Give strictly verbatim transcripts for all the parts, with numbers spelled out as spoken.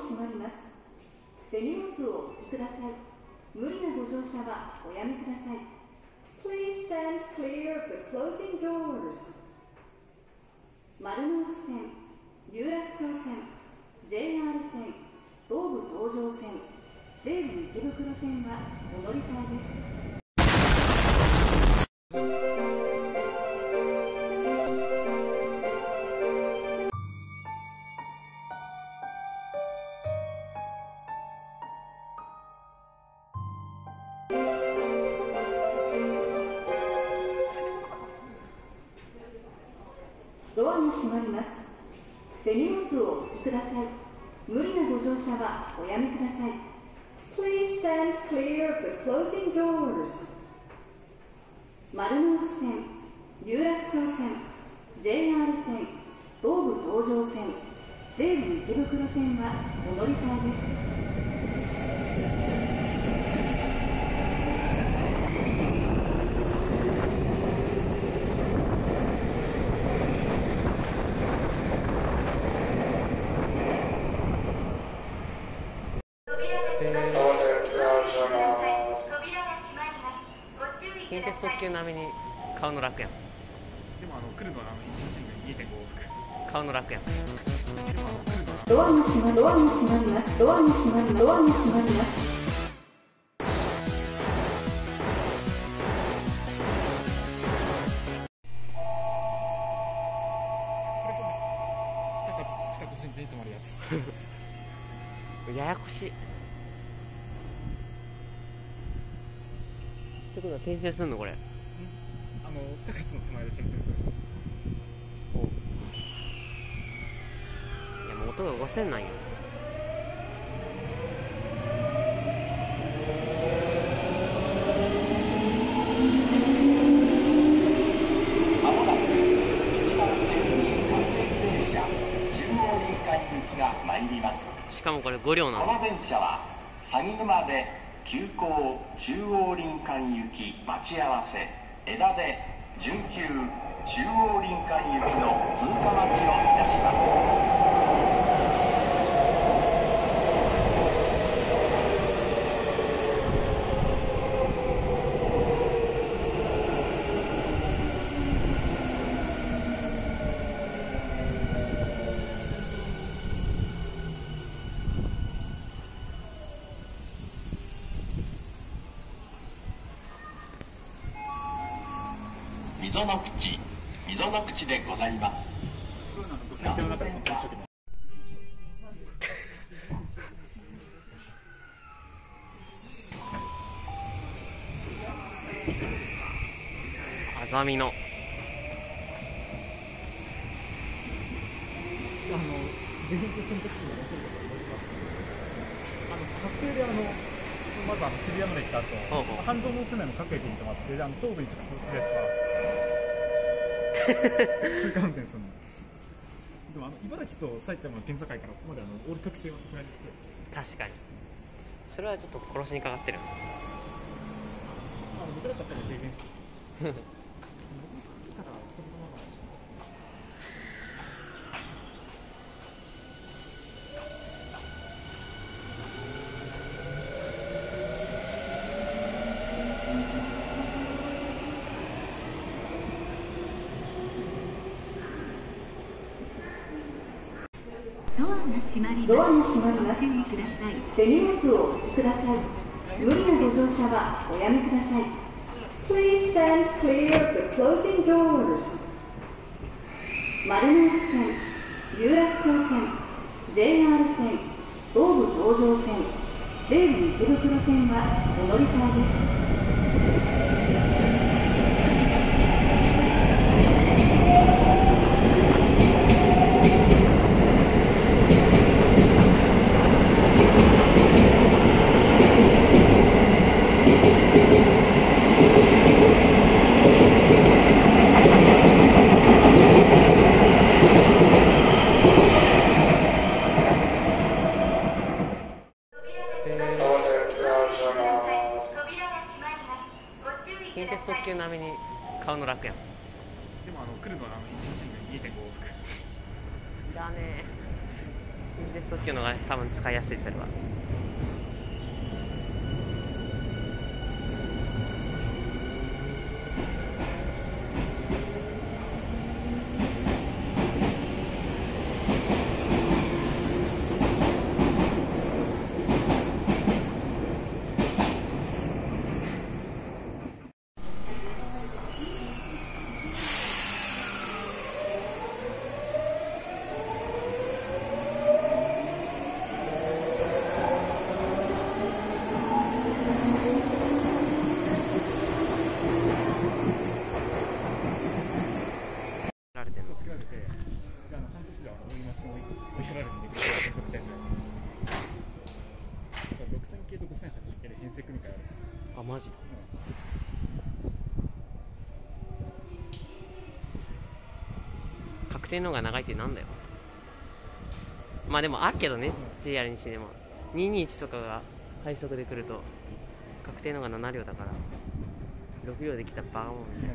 閉まります。手荷物をお引きください。無理なご乗車はおやめください。Please stand clear of the closing doors. 丸ノ内線、有楽町線、ジェイアール 線、東武東上線、西武池袋線はお乗り換えです。ドアが閉まります。手荷物をお引きください。無理なご乗車はおやめください。Please stand clear of the closing doors. 丸ノ内線、有楽町線、ジェイアール 線、東武東上線、西武池袋線はお乗り換えです。 近鉄特急並みに買うの楽やん。 でもあの来るのはあのいちにちににてんご往復。 買うの楽やん。 ドアが閉まり、ドアが閉まります。ドアが閉まり、ドアが閉まります。 高津二越に止まるやつ。 ややこしい。ってことは転生すんのこれ？ あの高津の手前で転生する。 おいやもう音がごせんなんよ。 まもなくいちばん線関連電車中央林間行きが参ります。 しかもこれご両なの。 この電車は鷺沼で急行中央林間行き待ち合わせ、枝で準急中央林間行きの通過待ちをいたします。溝の口、溝の口でございます。 あざみの。あの電撃選択肢の面白いことがあの確定であのまずあの渋谷まで行った後、 ほうほう半蔵門線内の各駅に止まってであの東武に直通するやつは通過運転するの。でもあの茨城と埼玉の県境からここまであのオール確定はさすがにきつい。 確かにそれはちょっと殺しにかかってる。 あの僕らだったら軽減する。 ドアが閉まります。ドアが閉まります。ご注意ください。手荷物をお引きください。無理なご乗車はおやめください。Please stand clear of the closing doors. 丸ノ内線、有楽町線、ジェイアール 線、東武東上線、西武池袋線はお乗り換えです。 近鉄特急並みに買うの楽やん。 でもあの来るのはあのいちにちににてんご往復。 いらねえ。 近鉄特急の方が多分使いやすい。それはあ、マジ、うん、確定の方が長いってなんだよ。まあでもあるけどね、うん、ジェイアール にしてでもにひゃくにじゅういちとかが快速で来ると確定の方がなな両だからろく両で来たバカもんね。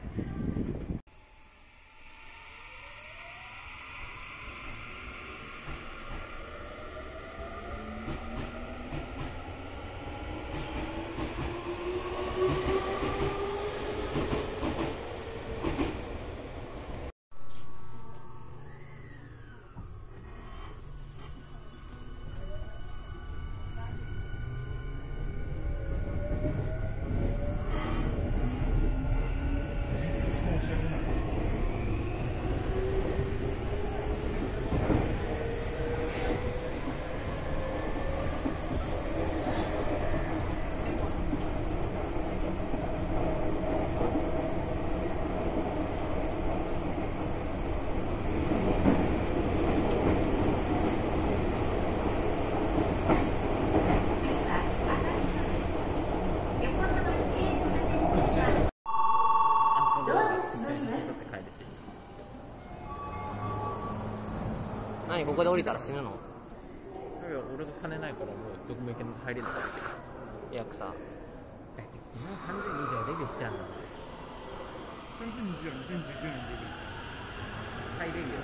何ここで降りたら死ぬの？いや俺が金ないからもうどこも行けない入れないからいやくさ。だって昨日さんぜんにじゅうデビューしちゃうんだ。さんぜんにじゅうはにせんじゅうきゅうねんにデビューした。再デビュー。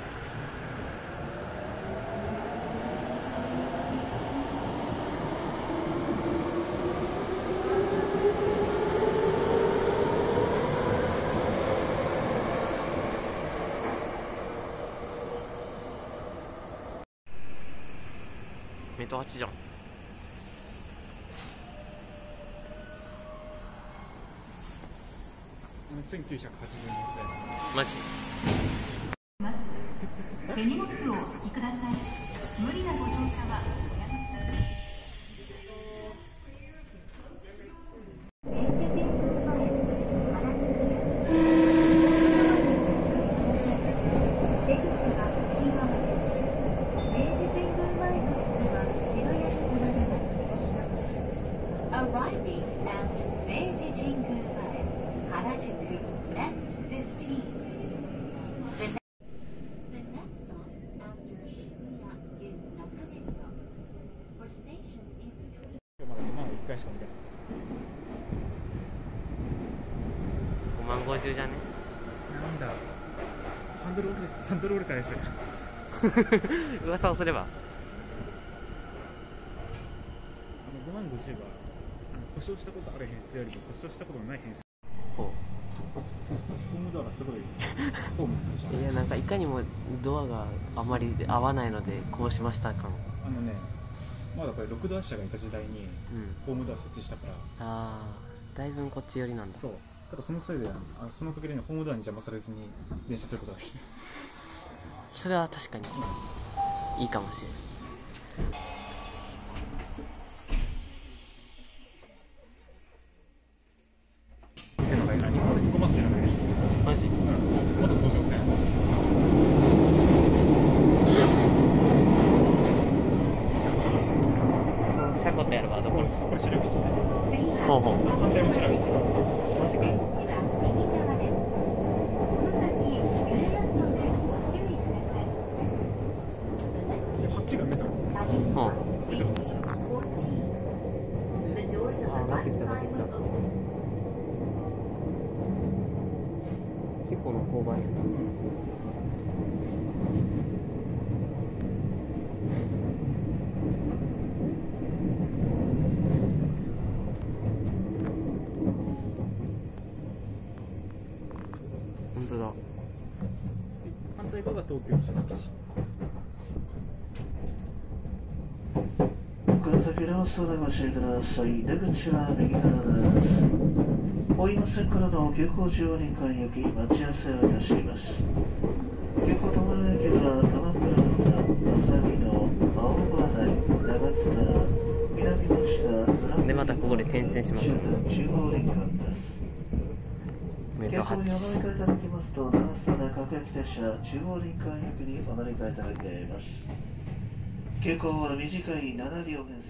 メトはちじゃん。 せんきゅうひゃくはちじゅうにねんマジ手荷物をお引きください。無理なご乗車はおやめください。Arriving at 明治神宮前、原宿 F fifteen. The next stop after Shibuya is Nakameguro. For stations in between. 今日まだにまんいっかいしか見てない。 ごまんごじゅうじゃね。 なんだハンドル折れハンドル折れたです。 噂をすればあのごまんごじゅうは故障したことある編成よりも故障したことのない編成。 ほう。 ホームドアがすごいホームじゃん。 いやなんかいかにもドアがあまり合わないのでこうしましたかも。 あのね、まだこれろくドア車がいた時代にホームドア設置したから。 ああ、だいぶこっち寄りなんだ。 そう。ただそのせいであのそのおかげでホームドアに邪魔されずに電車取ることができる。 それは確かにいいかもしれない。マジ？ まだ東上線。 その車庫とやればどこ？ これ白口ね。 ほうほう。 反対も白口。 マジか。 こっちがメタル。 うん。 メタルじゃん。 ああ、なってきたなってきた。結構な勾配。 当だ。 反対側が東京目的地。 この先のお進みご注意ください。出口は右側です。大井線からの急行中央林間行き待ち合わせをいたします。急行友野駅は鎌倉の朝日の青葉台、長津田、南町田、 でまたここで転線します。 中央林間です。 メ急行にお乗り換えいただきますと、長津田各駅停車中央林間行きにお乗り換えいただけます。急行は短いなな両編